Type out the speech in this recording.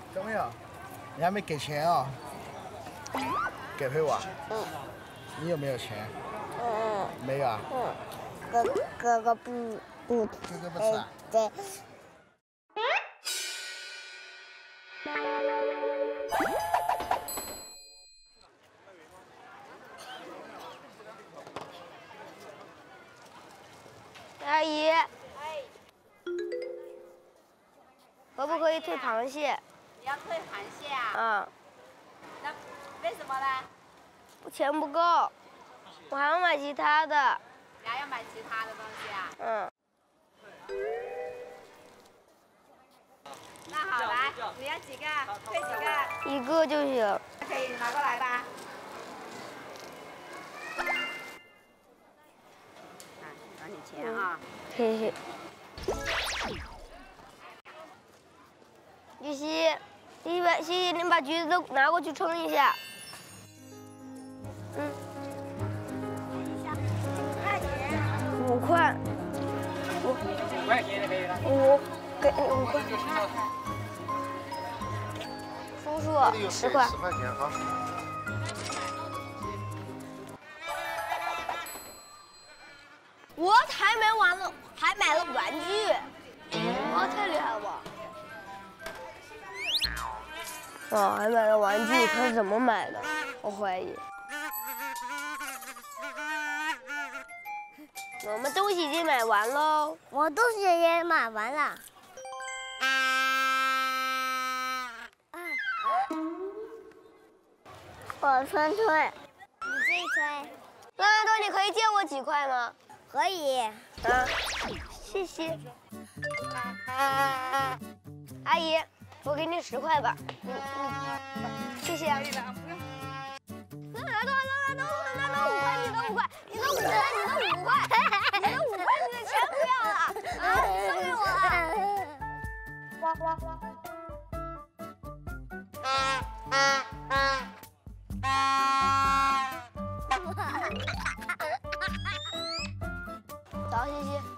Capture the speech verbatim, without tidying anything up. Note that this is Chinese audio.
怎么样？你还没给钱啊？给回我。嗯。你有没有钱？嗯。没有啊。嗯。哥哥哥不不。哥哥不吃啊？对。 阿姨。哎。可不可以退螃蟹？ 你要退螃蟹啊？ 嗯。 那为什么呢？ 钱不够，我还要买其他的。 你还要买其他的东西啊？ 嗯。 那好，来，你要几个？退几个？ 一个就行。 可以拿过来吧。啊，拿你钱啊。 谢谢。玉溪，你把西西，你把橘子都拿过去称一下。嗯。五块。五。五块钱就可以了。五，给你五块。叔叔，十块。 十块钱啊。 我还没完了，还买了玩具。哇，太厉害了吧！哦，还买了玩具，他是怎么买的？我怀疑。我们东西已经买完喽。 我东西也买完了。我先退。你先退。 拉拉多，你可以借我几块吗？ 可以。 啊，谢谢。阿姨，我给你十块吧。你你，谢谢啊。拉拉多，拉拉多，拉拉多五块，你的五块，你的五块，你的五块，你的五块，你的钱不要了啊，送给我了。哇哇哇！走，西西。